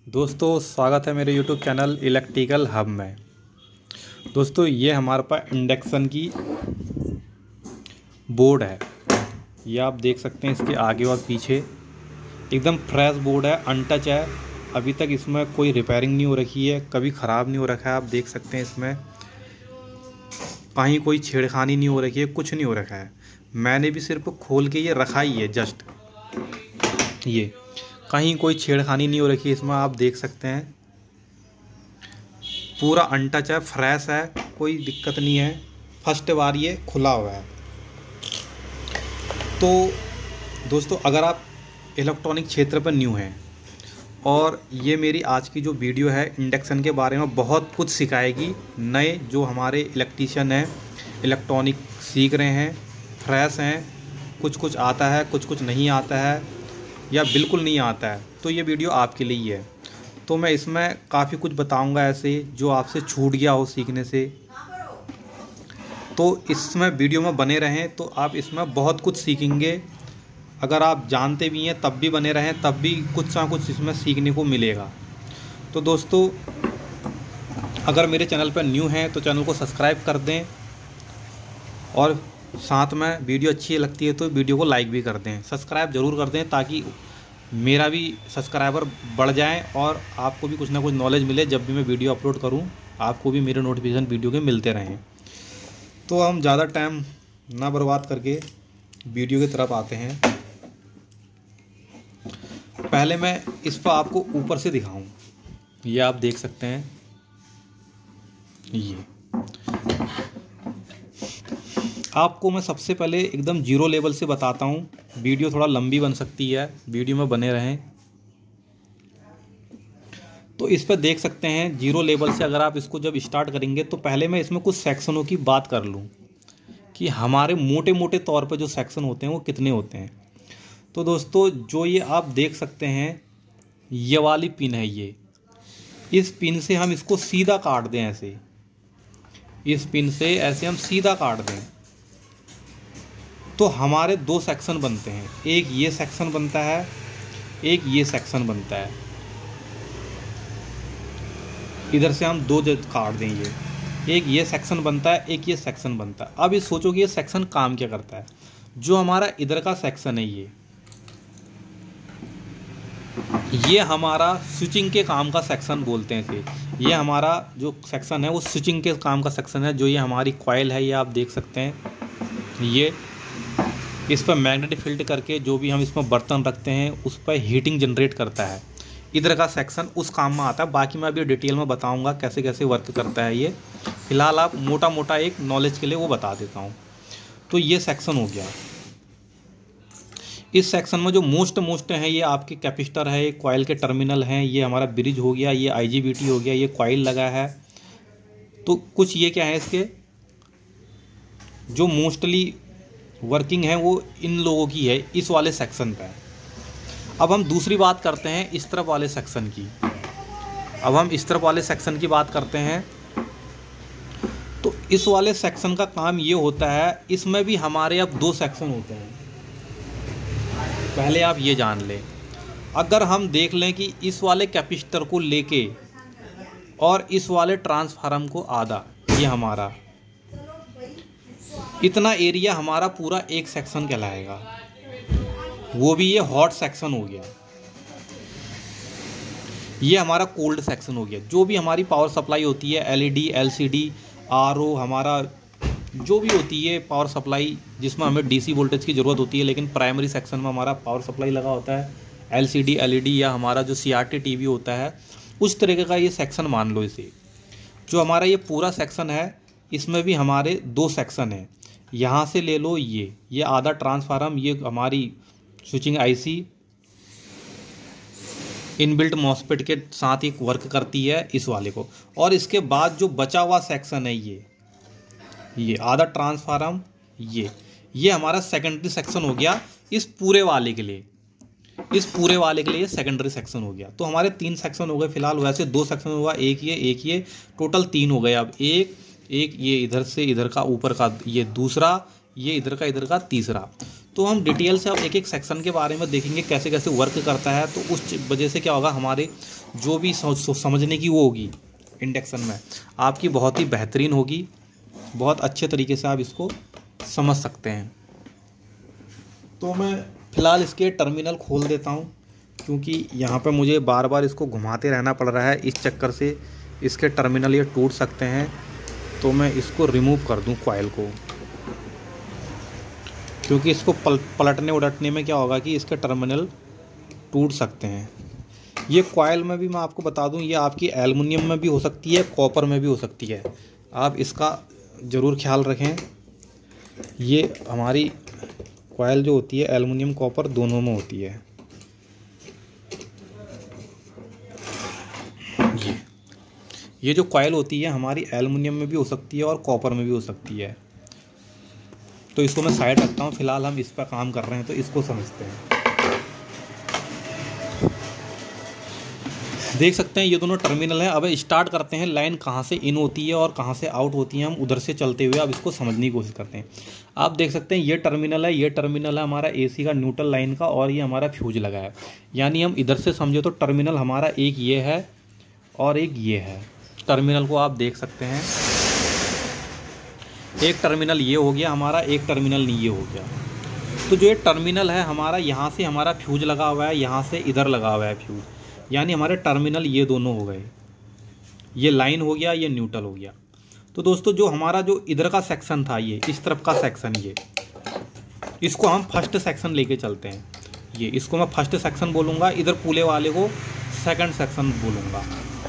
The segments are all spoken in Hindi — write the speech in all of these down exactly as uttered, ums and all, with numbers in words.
दोस्तों स्वागत है मेरे यूट्यूब चैनल इलेक्ट्रिकल हब में। दोस्तों ये हमारे पास इंडक्शन की बोर्ड है। ये आप देख सकते हैं, इसके आगे और पीछे एकदम फ्रेश बोर्ड है, अनटच है। अभी तक इसमें कोई रिपेयरिंग नहीं हो रखी है, कभी ख़राब नहीं हो रखा है। आप देख सकते हैं इसमें कहीं कोई छेड़खानी नहीं हो रखी है, कुछ नहीं हो रखा है। मैंने भी सिर्फ खोल के ये रखा ही है, जस्ट ये कहीं कोई छेड़खानी नहीं हो रखी है। इसमें आप देख सकते हैं पूरा अनटच है, फ्रेश है, कोई दिक्कत नहीं है। फर्स्ट बार ये खुला हुआ है। तो दोस्तों अगर आप इलेक्ट्रॉनिक क्षेत्र पर न्यू हैं और ये मेरी आज की जो वीडियो है इंडक्शन के बारे में बहुत कुछ सिखाएगी। नए जो हमारे इलेक्ट्रीशियन हैं, इलेक्ट्रॉनिक सीख रहे हैं, फ्रेश हैं, कुछ कुछ आता है, कुछ कुछ नहीं आता है या बिल्कुल नहीं आता है, तो ये वीडियो आपके लिए ही है। तो मैं इसमें काफ़ी कुछ बताऊंगा ऐसे जो आपसे छूट गया हो सीखने से। तो इसमें वीडियो में बने रहें तो आप इसमें बहुत कुछ सीखेंगे। अगर आप जानते भी हैं तब भी बने रहें, तब भी कुछ ना कुछ इसमें सीखने को मिलेगा। तो दोस्तों अगर मेरे चैनल पर न्यू हैं तो चैनल को सब्सक्राइब कर दें और साथ में वीडियो अच्छी लगती है तो वीडियो को लाइक भी कर दें, सब्सक्राइब ज़रूर कर दें ताकि मेरा भी सब्सक्राइबर बढ़ जाए और आपको भी कुछ ना कुछ नॉलेज मिले। जब भी मैं वीडियो अपलोड करूं आपको भी मेरे नोटिफिकेशन वीडियो के मिलते रहें। तो हम ज़्यादा टाइम ना बर्बाद करके वीडियो की तरफ आते हैं। पहले मैं इस पर आपको ऊपर से दिखाऊं। ये आप देख सकते हैं, ये आपको मैं सबसे पहले एकदम जीरो लेवल से बताता हूँ। वीडियो थोड़ा लंबी बन सकती है, वीडियो में बने रहें। तो इस पर देख सकते हैं जीरो लेवल से अगर आप इसको जब स्टार्ट करेंगे तो पहले मैं इसमें कुछ सेक्शनों की बात कर लूँ कि हमारे मोटे मोटे तौर पर जो सेक्शन होते हैं वो कितने होते हैं। तो दोस्तों जो ये आप देख सकते हैं ये वाली पिन है, ये इस पिन से हम इसको सीधा काट दें, ऐसे इस पिन से ऐसे हम सीधा काट दें तो हमारे दो सेक्शन बनते हैं। एक ये सेक्शन बनता है, एक ये सेक्शन बनता है। इधर से हम दो काट दें, ये एक ये सेक्शन बनता है, एक ये सेक्शन बनता है। अब ये सोचो कि ये सेक्शन काम क्या करता है। जो हमारा इधर का सेक्शन है ये ये हमारा स्विचिंग के काम का सेक्शन बोलते हैं इसे। ये हमारा जो सेक्शन है वो स्विचिंग के काम का सेक्शन है। जो ये हमारी कॉइल है, ये आप देख सकते हैं, ये इस पर मैग्नेट फील्ड करके जो भी हम इसमें बर्तन रखते हैं उस पर हीटिंग जनरेट करता है। इधर का सेक्शन उस काम में आता है। बाकी मैं अभी डिटेल में बताऊंगा कैसे कैसे वर्क करता है ये। फिलहाल आप मोटा मोटा एक नॉलेज के लिए वो बता देता हूँ। तो ये सेक्शन हो गया। इस सेक्शन में जो मोस्ट मोस्ट है ये आपके कैपेसिटर है, कॉइल के टर्मिनल हैं, ये हमारा ब्रिज हो गया, ये आई जी बी टी हो गया, ये कॉइल लगा है। तो कुछ ये क्या है, इसके जो मोस्टली वर्किंग है वो इन लोगों की है इस वाले सेक्शन पे। अब हम दूसरी बात करते हैं इस तरफ वाले सेक्शन की। अब हम इस तरफ वाले सेक्शन की बात करते हैं। तो इस वाले सेक्शन का काम ये होता है, इसमें भी हमारे अब दो सेक्शन होते हैं। पहले आप ये जान लें, अगर हम देख लें कि इस वाले कैपेसिटर को लेके और इस वाले ट्रांसफार्मर को आधा, ये हमारा इतना एरिया हमारा पूरा एक सेक्शन कहलाएगा। वो भी ये हॉट सेक्शन हो गया, ये हमारा कोल्ड सेक्शन हो गया। जो भी हमारी पावर सप्लाई होती है, एलईडी, एलसीडी, आरओ, हमारा जो भी होती है पावर सप्लाई जिसमें हमें डीसी वोल्टेज की ज़रूरत होती है, लेकिन प्राइमरी सेक्शन में हमारा पावर सप्लाई लगा होता है, एलसीडी, एलईडी या हमारा जो सीआरटी टीवी होता है, उस तरीके का ये सेक्शन मान लो इसे। जो हमारा ये पूरा सेक्शन है इसमें भी हमारे दो सेक्शन हैं। यहाँ से ले लो, ये ये आधा ट्रांसफार्मर, ये हमारी स्विचिंग आईसी इनबिल्ट मॉसफेट के साथ एक वर्क करती है इस वाले को। और इसके बाद जो बचा हुआ सेक्शन है ये ये आधा ट्रांसफार्मर, ये ये हमारा सेकेंडरी सेक्शन हो गया इस पूरे वाले के लिए। इस पूरे वाले के लिए ये सेकेंडरी सेक्शन हो गया। तो हमारे तीन सेक्शन हो गए फिलहाल। वैसे दो सेक्शन हुआ, एक ये एक ये, टोटल तीन हो गए। अब एक एक ये इधर से इधर का ऊपर का ये दूसरा, ये इधर का इधर का तीसरा। तो हम डिटेल से अब एक एक सेक्शन के बारे में देखेंगे कैसे कैसे वर्क करता है। तो उस वजह से क्या होगा, हमारे जो भी समझने की वो होगी इंडक्शन में आपकी बहुत ही बेहतरीन होगी, बहुत अच्छे तरीके से आप इसको समझ सकते हैं। तो मैं फ़िलहाल इसके टर्मिनल खोल देता हूँ, क्योंकि यहाँ पर मुझे बार बार इसको घुमाते रहना पड़ रहा है, इस चक्कर से इसके टर्मिनल ये टूट सकते हैं। तो मैं इसको रिमूव कर दूँ कॉइल को, क्योंकि इसको पल पलटने उलटने में क्या होगा कि इसके टर्मिनल टूट सकते हैं। ये कॉइल में भी मैं आपको बता दूं, ये आपकी एल्युमिनियम में भी हो सकती है, कॉपर में भी हो सकती है, आप इसका ज़रूर ख्याल रखें। ये हमारी कॉइल जो होती है एल्युमिनियम कॉपर दोनों में होती है। ये ये जो कॉइल होती है हमारी एल्युमिनियम में भी हो सकती है और कॉपर में भी हो सकती है। तो इसको मैं साइड रखता हूँ, फिलहाल हम इस पर काम कर रहे हैं तो इसको समझते हैं। देख सकते हैं ये दोनों टर्मिनल हैं। अब स्टार्ट करते हैं, लाइन कहाँ से इन होती है और कहाँ से आउट होती है, हम उधर से चलते हुए अब इसको समझने की कोशिश करते हैं। आप देख सकते हैं ये टर्मिनल है, ये टर्मिनल है हमारा एसी का न्यूट्रल लाइन का, और ये हमारा फ्यूज लगा है। यानी हम इधर से समझे तो टर्मिनल हमारा एक ये है और एक ये है। टर्मिनल को आप देख सकते हैं, एक टर्मिनल ये हो गया हमारा, एक टर्मिनल ये हो गया। तो जो ये टर्मिनल है हमारा, यहाँ से हमारा फ्यूज लगा हुआ है, यहाँ से इधर लगा हुआ है फ्यूज, यानी हमारे टर्मिनल ये दोनों हो गए। ये लाइन हो गया, ये न्यूट्रल हो गया। तो दोस्तों जो हमारा जो इधर का सेक्शन था, ये इस तरफ का सेक्शन, ये इसको हम फर्स्ट सेक्शन लेके चलते हैं। ये इसको मैं फर्स्ट सेक्शन बोलूँगा, इधर पूले वाले को सेकंड सेक्शन बोलूँगा।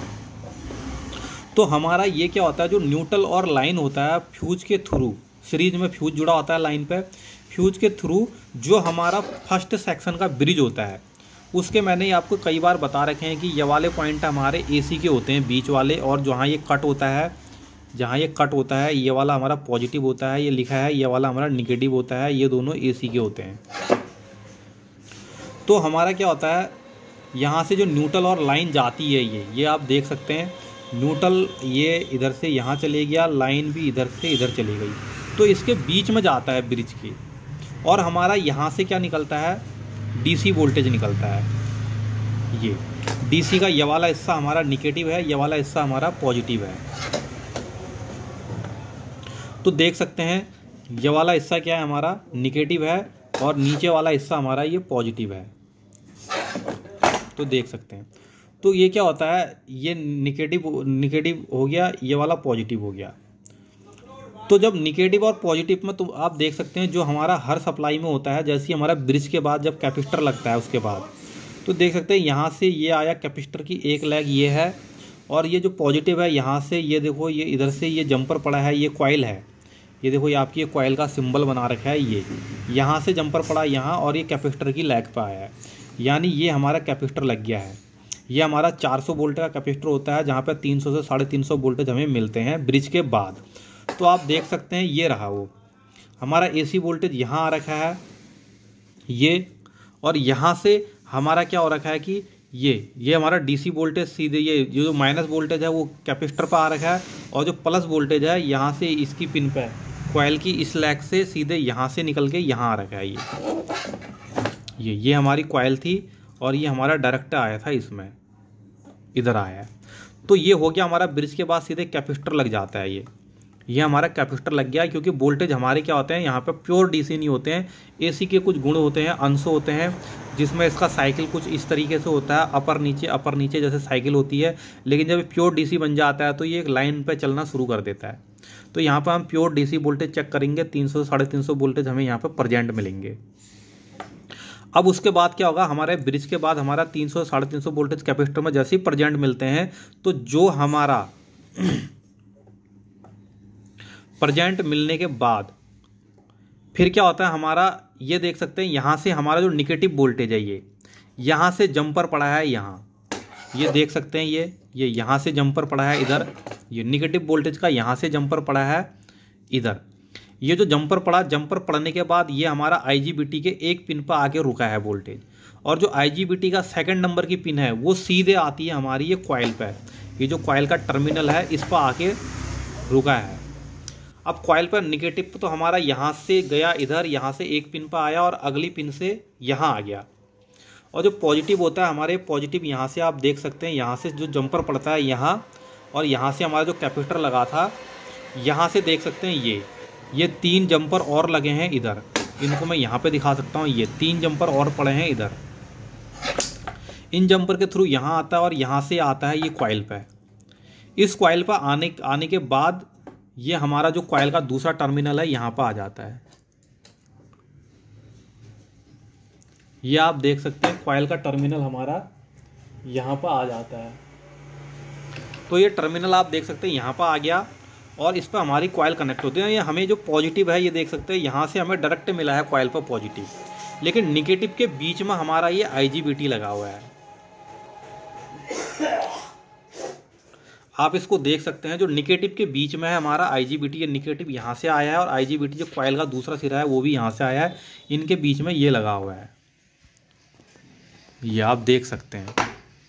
तो हमारा ये क्या होता है, जो न्यूट्रल और लाइन होता है फ्यूज के थ्रू, सीरीज में फ्यूज जुड़ा होता है लाइन पे, फ्यूज के थ्रू जो हमारा फर्स्ट सेक्शन का ब्रिज होता है, उसके मैंने आपको कई बार बता रखे हैं कि ये वाले पॉइंट हमारे एसी के होते हैं बीच वाले, और जहाँ ये कट होता है, जहाँ ये कट होता है ये वाला हमारा पॉजिटिव होता है, ये लिखा है, ये वाला हमारा निगेटिव होता है, ये दोनों एसी के होते हैं। तो हमारा क्या होता है, यहाँ से जो न्यूट्रल और लाइन जाती है, ये ये आप देख सकते हैं, न्यूट्रल ये इधर से यहाँ चले गया, लाइन भी इधर से इधर चली गई, तो इसके बीच में जाता है ब्रिज के। और हमारा यहाँ से क्या निकलता है, डीसी वोल्टेज निकलता है। ये डीसी का ये वाला हिस्सा हमारा निगेटिव है, ये वाला हिस्सा हमारा पॉजिटिव है। तो देख सकते हैं ये वाला हिस्सा क्या है, हमारा निगेटिव है, और नीचे वाला हिस्सा हमारा ये पॉजिटिव है। तो देख सकते हैं, तो ये क्या होता है, ये निगेटिव निगेटिव हो गया, ये वाला पॉजिटिव हो गया। तो जब निगेटिव और पॉजिटिव में, तो आप देख सकते हैं जो हमारा हर सप्लाई में होता है, जैसे हमारा ब्रिज के बाद जब कैपेसिटर लगता है उसके बाद, तो देख सकते हैं यहाँ से ये आया कैपेसिटर की एक लेग ये है, और ये जो पॉजिटिव है यहाँ से, ये देखो ये इधर से ये जंपर पड़ा है, ये कॉइल है, ये देखो ये आपकी ये कॉइल का सिंबल बना रखा है, ये यहाँ से जंपर पड़ा यहाँ, और ये कैपेसिटर की लेग पर आया है, यानी ये हमारा कैपेसिटर लग गया है। ये हमारा चार सौ वोल्ट का कैपेसिटर होता है, जहाँ पर तीन सौ से साढ़े तीन सौ वोल्टेज हमें मिलते हैं ब्रिज के बाद। तो आप देख सकते हैं ये रहा वो हमारा एसी वोल्टेज यहाँ आ रखा है ये, और यहाँ से हमारा क्या हो रखा है कि ये ये हमारा डीसी वोल्टेज सीधे, ये जो माइनस वोल्टेज है वो कैपेसिटर पर आ रखा है, और जो प्लस वोल्टेज है यहाँ से इसकी पिन पे कॉइल की इस लैग से सीधे यहाँ से निकल के यहाँ आ रखा है। ये ये ये हमारी कॉइल थी, और ये हमारा डायरेक्ट आया था, इसमें इधर आया है। तो ये हो गया हमारा ब्रिज के बाद सीधे कैपेसिटर लग जाता है। ये ये हमारा कैपेसिटर लग गया, क्योंकि वोल्टेज हमारे क्या होते हैं, यहाँ पे प्योर डीसी नहीं होते हैं, एसी के कुछ गुण होते हैं, अंश होते हैं, जिसमें इसका साइकिल कुछ इस तरीके से होता है, अपर नीचे अपर नीचे जैसे साइकिल होती है। लेकिन जब प्योर डीसी बन जाता है तो ये एक लाइन पे चलना शुरू कर देता है। तो यहाँ पर हम प्योर डीसी वोल्टेज चेक करेंगे, तीन सौ साढ़े तीन सौ वोल्टेज हमें यहाँ पर प्रेजेंट मिलेंगे। अब उसके बाद क्या होगा, हमारे ब्रिज के बाद हमारा तीन सौ साढ़े तीन सौ वोल्टेज कैपेसिटर में जैसे ही प्रेजेंट मिलते हैं, तो जो हमारा प्रेजेंट मिलने के बाद फिर क्या होता है हमारा, ये देख सकते हैं यहाँ से हमारा जो निगेटिव वोल्टेज है, ये यहाँ से जंपर पड़ा है, यहाँ ये देख सकते हैं, ये ये यहाँ से जंपर पड़ा है इधर, ये निगेटिव वोल्टेज का यहाँ से जंपर पड़ा है इधर। ये जो जंपर पड़ा, जंपर पड़ने के बाद ये हमारा आईजीबीटी के एक पिन पर आके रुका है वोल्टेज, और जो आईजीबीटी का सेकंड नंबर की पिन है वो सीधे आती है हमारी ये कॉइल पे। ये जो कॉइल का टर्मिनल है इस पर आके रुका है। अब कॉइल पर निगेटिव तो हमारा यहाँ से गया इधर, यहाँ से एक पिन पर आया और अगली पिन से यहाँ आ गया। और जो पॉजिटिव होता है हमारे, पॉजिटिव यहाँ से आप देख सकते हैं, यहाँ से जो जंपर पड़ता है यहाँ, और यहाँ से हमारा जो कैपेसिटर लगा था यहाँ से देख सकते हैं ये ये तीन जंपर और लगे हैं इधर। इनको मैं यहाँ पे दिखा सकता हूँ, ये तीन जंपर और पड़े हैं इधर। इन जंपर के थ्रू यहाँ आता है और यहाँ से आता है ये कॉइल पे। इस कॉइल पर आने आने के बाद ये हमारा जो कॉइल का दूसरा टर्मिनल है यहाँ पर आ जाता है। ये आप देख सकते हैं कॉइल का टर्मिनल हमारा यहाँ पर आ जाता है। तो ये टर्मिनल आप देख सकते हैं यहाँ पर आ गया और इस पर हमारी कॉइल कनेक्ट होती है। ये हमें जो पॉजिटिव है ये देख सकते हैं यहाँ से हमें डायरेक्ट मिला है कॉइल पर पॉजिटिव, लेकिन निगेटिव के बीच में हमारा ये आईजीबीटी लगा हुआ है। आप इसको देख सकते हैं, जो निगेटिव के बीच में है हमारा आईजीबीटी, ये निगेटिव यहाँ से आया है और आईजीबीटी जो कॉइल का दूसरा सिरा है वो भी यहाँ से आया है। इनके बीच में ये लगा हुआ है, ये आप देख सकते हैं।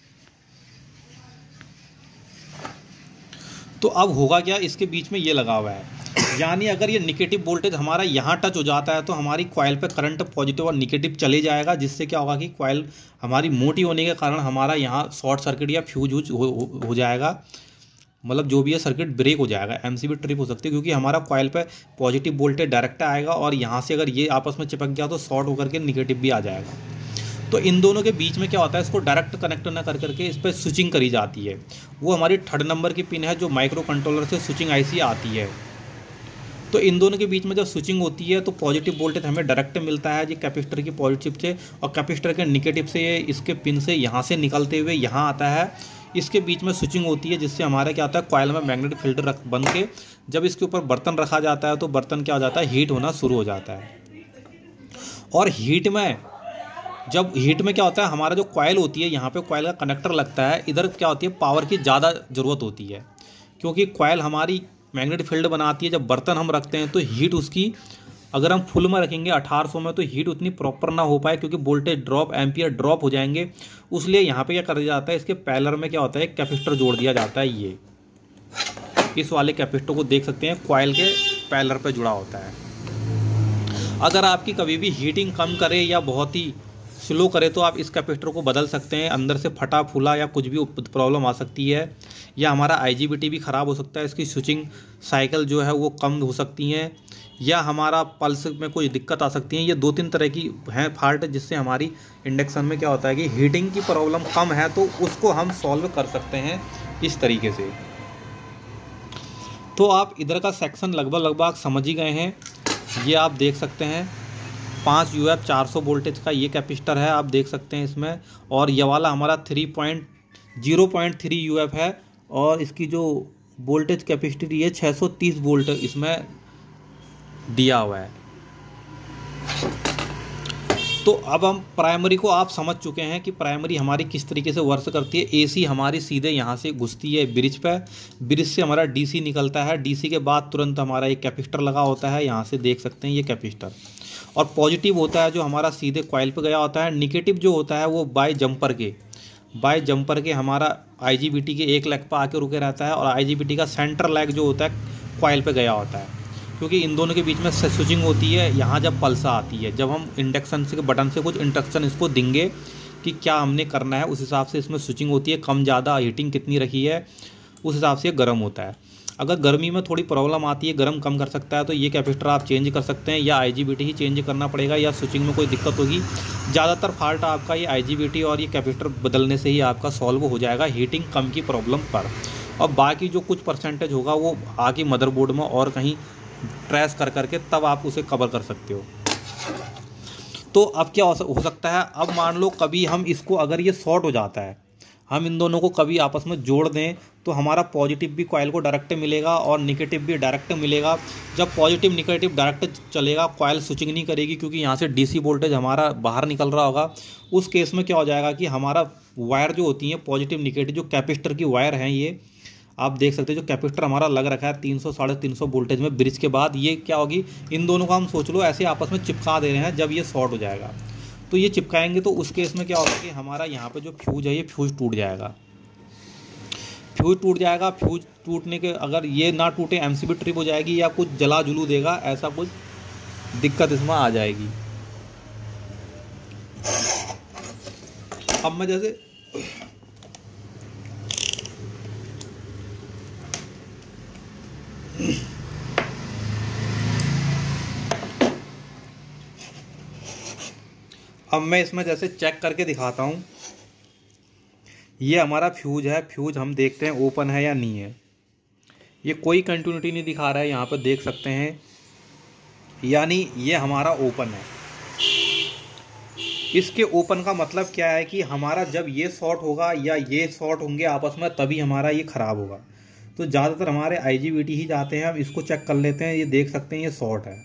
तो अब होगा क्या, इसके बीच में ये लगा हुआ है, यानी अगर ये निगेटिव वोल्टेज हमारा यहाँ टच हो जाता है तो हमारी कॉइल पे करंट पॉजिटिव और निगेटिव चले जाएगा, जिससे क्या होगा कि कॉइल हमारी मोटी होने के कारण हमारा यहाँ शॉर्ट सर्किट या फ्यूज यूज हो, हो, हो जाएगा, मतलब जो भी है सर्किट ब्रेक हो जाएगा, एमसीबी ट्रिप हो सकती है, क्योंकि हमारा कॉइल पे पॉजिटिव वोल्टेज डायरेक्ट आएगा और यहाँ से अगर ये आपस में चिपक गया तो शॉर्ट होकर के निगेटिव भी आ जाएगा। तो इन दोनों के बीच में क्या होता है, इसको डायरेक्ट कनेक्ट ना कर करके इस पर स्विचिंग करी जाती है। वो हमारी थर्ड नंबर की पिन है जो माइक्रो कंट्रोलर से स्विचिंग आईसी आती है। तो इन दोनों के बीच में जब स्विचिंग होती है तो पॉजिटिव वोल्टेज हमें डायरेक्ट मिलता है जी कैपेसिटर की पॉजिटिव से, और कैपेसिटर के निगेटिव से ये इसके पिन से यहाँ से निकलते हुए यहाँ आता है। इसके बीच में स्विचिंग होती है जिससे हमारा क्या होता है, कॉइल में मैग्नेटिक फील्ड रख बन के जब इसके ऊपर बर्तन रखा जाता है तो बर्तन क्या हो जाता है, हीट होना शुरू हो जाता है। और हीट में जब हीट में क्या होता है, हमारा जो कॉइल होती है यहाँ पे कॉइल का कनेक्टर लगता है, इधर क्या होती है पावर की ज़्यादा ज़रूरत होती है, क्योंकि कॉइल हमारी मैग्नेटिक फील्ड बनाती है। जब बर्तन हम रखते हैं तो हीट उसकी अगर हम फुल में रखेंगे अठारह सौ में तो हीट उतनी प्रॉपर ना हो पाए, क्योंकि वोल्टेज ड्रॉप एम्पियर ड्रॉप हो जाएंगे। उसलिए यहाँ पे क्या कर दिया जाता है, इसके पैलर में क्या होता है कैपेसिटर जोड़ दिया जाता है। ये इस वाले कैपेसिटर को देख सकते हैं कॉइल के पैलर पे जुड़ा होता है। अगर आपकी कभी भी हीटिंग कम करे या बहुत ही स्लो करे तो आप इस कैपेसिटर को बदल सकते हैं, अंदर से फटा फूला या कुछ भी प्रॉब्लम आ सकती है, या हमारा आईजीबीटी भी ख़राब हो सकता है, इसकी स्विचिंग साइकिल जो है वो कम हो सकती हैं, या हमारा पल्स में कोई दिक्कत आ सकती है। ये दो तीन तरह की हैं फॉल्ट, जिससे हमारी इंडक्शन में क्या होता है कि हीटिंग की प्रॉब्लम कम है तो उसको हम सॉल्व कर सकते हैं इस तरीके से। तो आप इधर का सेक्शन लगभग लगभग समझ ही गए हैं। ये आप देख सकते हैं पाँच यू एफ चार सौ वोल्टेज का ये कैपेसिटर है, आप देख सकते हैं इसमें। और ये वाला हमारा three point zero point three U F है और इसकी जो वोल्टेज कैपेसिटी है छः सौ तीस वोल्ट इसमें दिया हुआ है। तो अब हम प्राइमरी को आप समझ चुके हैं कि प्राइमरी हमारी किस तरीके से वर्क करती है। एसी हमारी सीधे यहाँ से घुसती है ब्रिज पे, ब्रिज से हमारा डीसी निकलता है, डीसी के बाद तुरंत हमारा एक कैपेसिटर लगा होता है, यहाँ से देख सकते हैं ये कैपेसिटर। और पॉजिटिव होता है जो हमारा सीधे कॉइल पे गया होता है, निगेटिव जो होता है वो बाय जंपर के बाय जंपर के हमारा आईजीबीटी के एक लेग पर आके रुके रहता है, और आईजीबीटी का सेंटर लेग जो होता है कॉइल पे गया होता है, क्योंकि इन दोनों के बीच में स्विचिंग होती है। यहाँ जब पल्सा आती है, जब हम इंडक्शन से बटन से कुछ इंस्ट्रक्शन इसको देंगे कि क्या हमने करना है, उस हिसाब से इसमें स्विचिंग होती है। कम ज़्यादा हीटिंग कितनी रखी है उस हिसाब से गर्म होता है। अगर गर्मी में थोड़ी प्रॉब्लम आती है, गर्म कम कर सकता है, तो ये कैपेसिटर आप चेंज कर सकते हैं, या आईजीबीटी ही चेंज करना पड़ेगा, या स्विचिंग में कोई दिक्कत होगी। ज़्यादातर फॉल्ट आपका ये आईजीबीटी और ये कैपेसिटर बदलने से ही आपका सॉल्व हो जाएगा हीटिंग कम की प्रॉब्लम पर। और बाकी जो कुछ परसेंटेज होगा वो आगे मदरबोर्ड में और कहीं ट्रेस कर करके तब आप उसे कवर कर सकते हो। तो अब क्या हो सकता है, अब मान लो कभी हम इसको अगर ये शॉर्ट हो जाता है, हम इन दोनों को कभी आपस में जोड़ दें तो हमारा पॉजिटिव भी कॉइल को डायरेक्ट मिलेगा और निगेटिव भी डायरेक्ट मिलेगा। जब पॉजिटिव निगेटिव डायरेक्ट चलेगा, कॉइल स्विचिंग नहीं करेगी, क्योंकि यहाँ से डीसी वोल्टेज हमारा बाहर निकल रहा होगा। उस केस में क्या हो जाएगा कि हमारा वायर जो होती है पॉजिटिव निगेटिव जो कैपेसिटर की वायर हैं, ये आप देख सकते हैं जो कैपेसिटर हमारा लग रखा है तीन सौ साढ़े तीन सौ वोल्टेज में ब्रिज के बाद, ये क्या होगी, इन दोनों को हम सोच लो ऐसे आपस में चिपका दे रहे हैं। जब ये शॉर्ट हो जाएगा तो ये चिपकाएंगे तो उस केस में क्या होगा कि हमारा यहाँ पे जो फ्यूज है ये फ्यूज टूट जाएगा। फ्यूज टूट जाएगा। फ्यूज टूटने के अगर ये ना टूटे एमसीबी ट्रिप हो जाएगी या कुछ जला जुलू देगा, ऐसा कुछ दिक्कत इसमें आ जाएगी। अब मैं जैसे अब मैं इसमें जैसे चेक करके दिखाता हूँ। ये हमारा फ्यूज है, फ्यूज हम देखते हैं ओपन है या नहीं है। ये कोई कंटिन्यूटी नहीं दिखा रहा है, यहाँ पर देख सकते हैं, यानी ये हमारा ओपन है। इसके ओपन का मतलब क्या है कि हमारा जब ये शॉर्ट होगा या ये शॉर्ट होंगे आपस में, तभी हमारा ये ख़राब होगा। तो ज़्यादातर हमारे आईजीबीटी ही जाते हैं। अब इसको चेक कर लेते हैं। ये देख सकते हैं ये शॉर्ट है।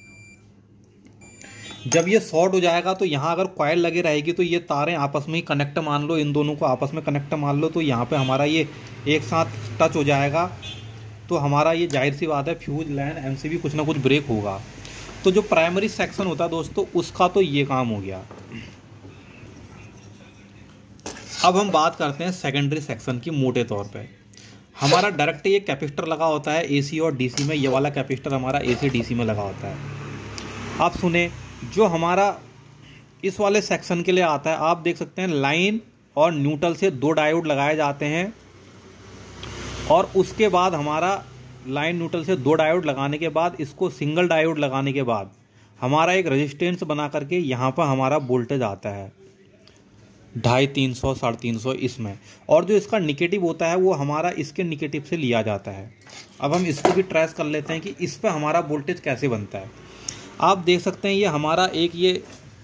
जब ये शॉर्ट हो जाएगा तो यहाँ अगर कॉइल लगे रहेगी तो ये तारें आपस में ही कनेक्ट मान लो, इन दोनों को आपस में कनेक्ट मान लो, तो यहाँ पे हमारा ये एक साथ टच हो जाएगा। तो हमारा ये जाहिर सी बात है फ्यूज लाइन एमसीबी कुछ ना कुछ ब्रेक होगा। तो जो प्राइमरी सेक्शन होता है दोस्तों, उसका तो ये काम हो गया। अब हम बात करते हैं सेकेंडरी सेक्शन की। मोटे तौर पे हमारा डायरेक्ट ये कैपेसिटर लगा होता है एसी और डीसी में। ये वाला कैपेसिटर हमारा एसी डीसी में लगा होता है। आप सुने, जो हमारा इस वाले सेक्शन के लिए आता है, आप देख सकते हैं लाइन और न्यूट्रल से दो डायोड लगाए जाते हैं। और उसके बाद हमारा लाइन न्यूट्रल से दो डायोड लगाने के बाद, इसको सिंगल डायोड लगाने के बाद हमारा एक रेजिस्टेंस बना करके यहाँ पर हमारा वोल्टेज आता है ढाई तीन सौ साढ़े तीन सौ इसमें। और जो इसका निगेटिव होता है वो हमारा इसके निगेटिव से लिया जाता है। अब हम इसको भी ट्रेस कर लेते हैं कि इस पर हमारा वोल्टेज कैसे बनता है। आप देख सकते हैं ये हमारा एक ये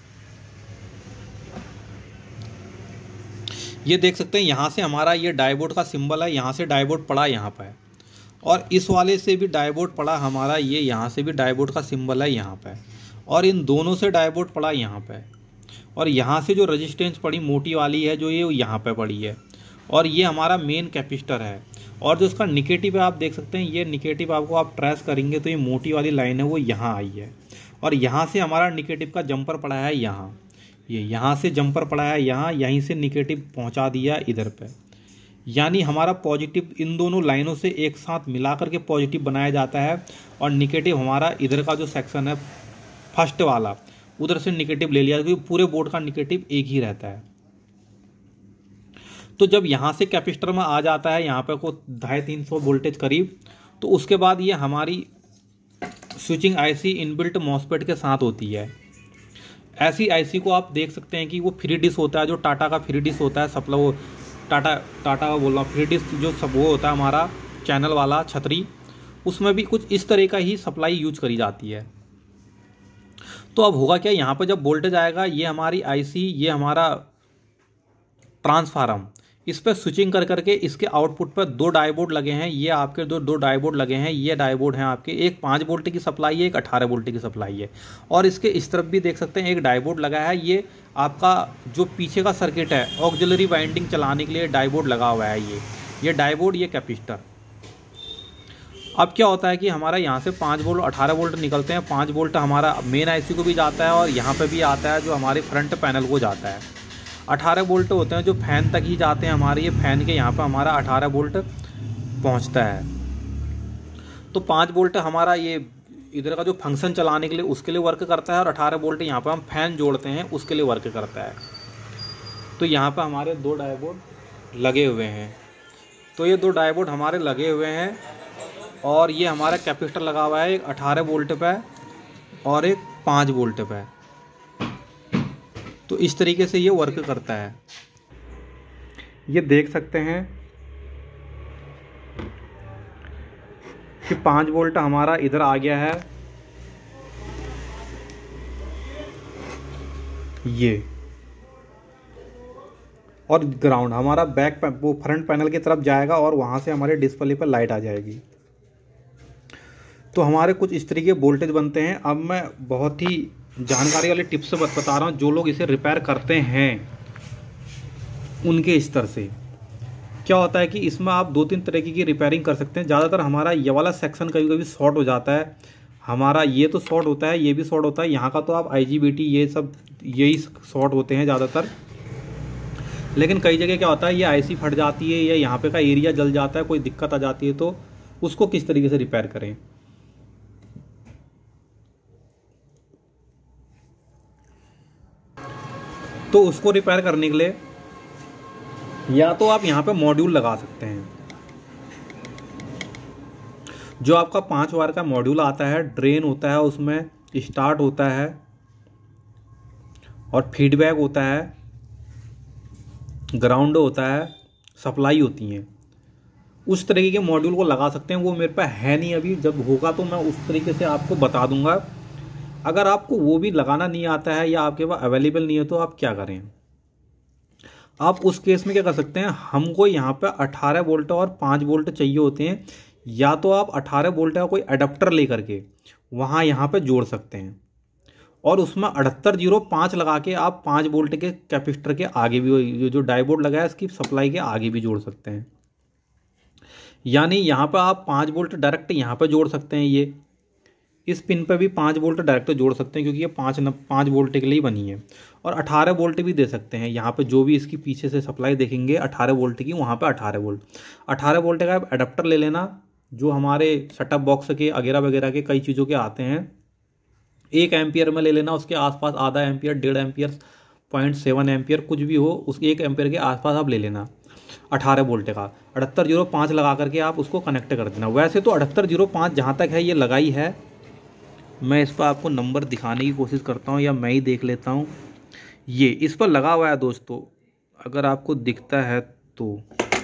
ये देख सकते हैं यहाँ से हमारा ये डायोड का सिंबल है, यहाँ से डायोड पड़ा यहाँ पर, और इस वाले से भी डायोड पड़ा हमारा, ये यहाँ से भी डायोड का सिंबल है यहाँ पे, और इन दोनों से डायोड पड़ा यहाँ पे, और यहाँ से जो रेजिस्टेंस पड़ी मोटी वाली है जो ये यहाँ पे पड़ी है, और ये हमारा मेन कैपेसिटर है। और जो उसका निगेटिव है आप देख सकते हैं, ये निगेटिव आपको आप ट्रेस करेंगे तो ये मोटी वाली लाइन है वो यहाँ आई है, और यहाँ से हमारा निगेटिव का जंपर पड़ा है यहाँ, ये यहाँ से जंपर पड़ा है यहाँ, यहीं से निगेटिव पहुँचा दिया इधर पे। यानी हमारा पॉजिटिव इन दोनों लाइनों से एक साथ मिला करके पॉजिटिव बनाया जाता है, और निगेटिव हमारा इधर का जो सेक्शन है फर्स्ट वाला, उधर से निगेटिव ले लिया, क्योंकि पूरे बोर्ड का निगेटिव एक ही रहता है। तो जब यहाँ से कैपेसिटर में आ जाता है यहाँ पे को ढाई तीन सौ वोल्टेज करीब, तो उसके बाद ये हमारी स्विचिंग आईसी इनबिल्ट मॉसफेट के साथ होती है। ऐसी आईसी को आप देख सकते हैं कि वो फ्री डिश होता है, जो टाटा का फ्री डिश होता है सप्लाई, वो टाटा टाटा का बोल रहा हूँ, फ्री डिश जो सब वो होता है हमारा चैनल वाला छतरी, उसमें भी कुछ इस तरह का ही सप्लाई यूज करी जाती है। तो अब होगा क्या, यहाँ पर जब वोल्टेज आएगा, ये हमारी आईसी, ये हमारा ट्रांसफार्मर, इस पर स्विचिंग कर करके इसके आउटपुट पर दो डायोड लगे हैं। ये आपके दो दो डायोड लगे हैं, ये डायोड हैं आपके, एक पाँच वोल्ट की सप्लाई है, एक अठारह वोल्ट की सप्लाई है। और इसके इस तरफ भी देख सकते हैं एक डायोड लगा है। ये आपका जो पीछे का सर्किट है ऑक्सिलरी वाइंडिंग चलाने के लिए डायोड लगा हुआ है। ये ये डायोड, ये कैपेसिटर। अब क्या होता है कि हमारा यहाँ से पाँच वोल्ट अठारह वोल्ट निकलते हैं। पाँच वोल्ट हमारा मेन आईसी को भी जाता है और यहाँ पे भी आता है जो हमारे फ्रंट पैनल को जाता है। अठारह वोल्ट होते हैं जो फैन तक ही जाते हैं हमारे, ये फैन के यहाँ पर हमारा अठारह वोल्ट पहुँचता है। तो पाँच वोल्ट हमारा ये इधर का जो फंक्शन चलाने के लिए उसके लिए वर्क करता है, और अठारह वोल्ट यहाँ पर हम फैन जोड़ते हैं उसके लिए वर्क करता है। तो यहाँ पर हमारे दो डायोड लगे हुए हैं। तो ये दो डायोड हमारे लगे हुए हैं, और ये हमारा कैपेसिटर लगा हुआ है एक अठारह वोल्ट पे और एक पाँच वोल्ट पे। तो इस तरीके से ये वर्क करता है। ये देख सकते हैं कि पाँच वोल्ट हमारा इधर आ गया है, ये, और ग्राउंड हमारा बैक वो फ्रंट पैनल की तरफ जाएगा, और वहाँ से हमारे डिस्प्ले पर लाइट आ जाएगी। तो हमारे कुछ इस तरीके वोल्टेज बनते हैं। अब मैं बहुत ही जानकारी वाली टिप्स से बता रहा हूँ, जो लोग इसे रिपेयर करते हैं उनके स्तर से। क्या होता है कि इसमें आप दो तीन तरीके की रिपेयरिंग कर सकते हैं। ज़्यादातर हमारा ये वाला सेक्शन कभी कभी शॉर्ट हो जाता है, हमारा ये तो शॉर्ट होता है, ये भी शॉर्ट होता है, यहाँ का तो आप आईजीबीटी ये सब यही शॉर्ट होते हैं ज़्यादातर। लेकिन कई जगह क्या होता है, ये आईसी फट जाती है या यहाँ पे का एरिया जल जाता है, कोई दिक्कत आ जाती है, तो उसको किस तरीके से रिपेयर करें। तो उसको रिपेयर करने के लिए या तो आप यहाँ पे मॉड्यूल लगा सकते हैं। जो आपका पाँच वायर का मॉड्यूल आता है, ड्रेन होता है, उसमें स्टार्ट होता है और फीडबैक होता है, ग्राउंड होता है, सप्लाई होती हैं। उस तरीके के मॉड्यूल को लगा सकते हैं। वो मेरे पास है नहीं अभी, जब होगा तो मैं उस तरीके से आपको बता दूंगा। अगर आपको वो भी लगाना नहीं आता है या आपके पास अवेलेबल नहीं है तो आप क्या करें, आप उस केस में क्या कर सकते हैं, हमको यहाँ पे अठारह वोल्ट और पाँच वोल्ट चाहिए होते हैं, या तो आप अठारह वोल्ट का कोई अडेप्टर लेकर के वहाँ यहाँ पे जोड़ सकते हैं और उसमें अठहत्तर जीरो पाँच लगा के आप पाँच वोल्ट के कैपेसिटर के आगे भी, जो डायोड लगाया इसकी सप्लाई के आगे भी जोड़ सकते हैं। यानी यहाँ पर आप पाँच वोल्ट डायरेक्ट यहाँ पर जोड़ सकते हैं, ये इस पिन पर भी पाँच वोल्ट डायरेक्ट जोड़ सकते हैं क्योंकि ये पाँच न पाँच वोल्ट के लिए बनी है। और अठारह वोल्ट भी दे सकते हैं, यहाँ पे जो भी इसकी पीछे से सप्लाई देखेंगे अठारह वोल्ट की, वहाँ पे अठारह वोल्ट अठारह वोल्ट का अडेप्टर ले लेना, जो हमारे सेटअप बॉक्स के वगैरह वगैरह के कई चीज़ों के आते हैं। एक एम्पियर में ले लेना, उसके आसपास आधा एम्पियर, डेढ़ एम्पियर, पॉइंट सेवन एम्पियर, कुछ भी हो, उस एक एम्पियर के आसपास आप ले लेना। अठारह वोल्ट का अठहत्तर जीरो पाँच लगा करके आप उसको कनेक्ट कर देना। वैसे तो अठहत्तर जीरो पाँच जहाँ तक है ये लगाई है, मैं इस पर आपको नंबर दिखाने की कोशिश करता हूँ या मैं ही देख लेता हूँ। ये इस पर लगा हुआ है दोस्तों, अगर आपको दिखता है तो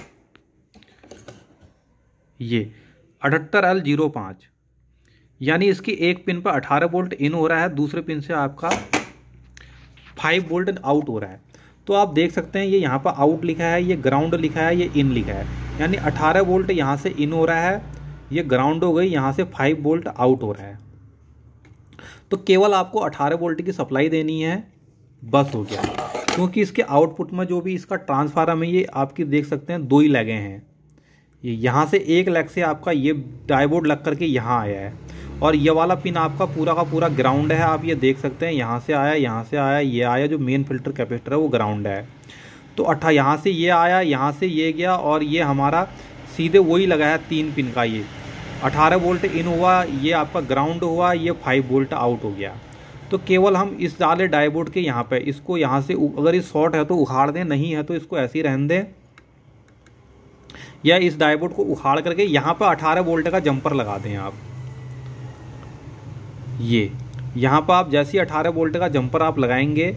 ये अठहत्तर एल जीरो पाँच, यानी इसकी एक पिन पर अठारह वोल्ट इन हो रहा है, दूसरे पिन से आपका फाइव वोल्ट आउट हो रहा है। तो आप देख सकते हैं ये यहाँ पर आउट लिखा है, ये ग्राउंड लिखा है, ये इन लिखा है, यानी अठारह वोल्ट यहाँ से इन हो रहा है, ये ग्राउंड हो गई, यहाँ से फाइव वोल्ट आउट हो रहा है। तो केवल आपको अठारह वोल्ट की सप्लाई देनी है, बस हो गया। क्योंकि इसके आउटपुट में जो भी इसका ट्रांसफार्मर है, ये आपकी देख सकते हैं दो ही लगे हैं। ये यहाँ से एक लेग से आपका ये डायोड लग करके यहाँ आया है और ये वाला पिन आपका पूरा का पूरा ग्राउंड है। आप ये देख सकते हैं यहाँ से आया, यहाँ से आया, ये आया, जो मेन फिल्टर कैपेसिटर है वो ग्राउंड है। तो अट्ठा यहाँ से ये आया, यहाँ से ये गया और ये हमारा सीधे वही लगा है तीन पिन का। ये अठारह वोल्ट इन हुआ, ये आपका ग्राउंड हुआ, ये फाइव वोल्ट आउट हो गया। तो केवल हम इस डाले डायोड के यहाँ पे इसको यहाँ से, अगर ये शॉर्ट है तो उखाड़ दें, नहीं है तो इसको ऐसे ही रहने दें, या इस डायोड को उखाड़ करके यहाँ पर अठारह वोल्ट का जंपर लगा दें आप। ये यहाँ पर आप जैसे ही अठारह वोल्ट का जंपर आप लगाएंगे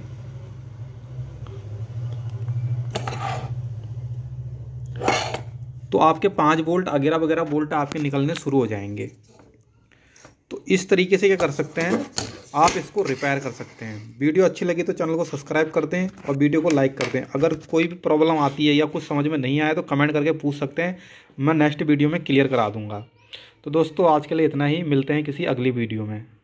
तो आपके पाँच वोल्ट वगैरह वगैरह वोल्ट आपके निकलने शुरू हो जाएंगे। तो इस तरीके से क्या कर सकते हैं, आप इसको रिपेयर कर सकते हैं। वीडियो अच्छी लगी तो चैनल को सब्सक्राइब कर दें और वीडियो को लाइक कर दें। अगर कोई भी प्रॉब्लम आती है या कुछ समझ में नहीं आया तो कमेंट करके पूछ सकते हैं, मैं नेक्स्ट वीडियो में क्लियर करा दूंगा। तो दोस्तों आज के लिए इतना ही, मिलते हैं किसी अगली वीडियो में।